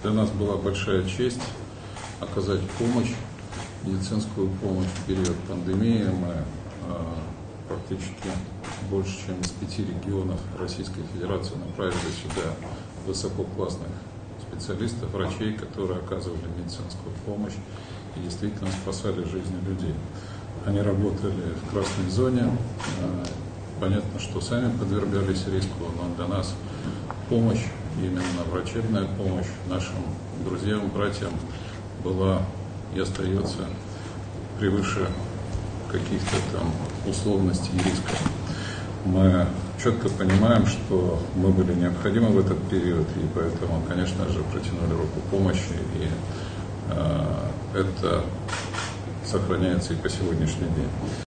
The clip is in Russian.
Для нас была большая честь оказать помощь, медицинскую помощь в период пандемии. Мы практически больше, чем из 5 регионов Российской Федерации направили сюда высококлассных специалистов, врачей, которые оказывали медицинскую помощь и действительно спасали жизни людей. Они работали в красной зоне. Понятно, что сами подвергались риску, но для нас помощь, именно врачебная помощь нашим друзьям, братьям была и остается превыше каких-то там условностей и рисков. Мы четко понимаем, что мы были необходимы в этот период, и поэтому, конечно же, протянули руку помощи, и это сохраняется и по сегодняшний день.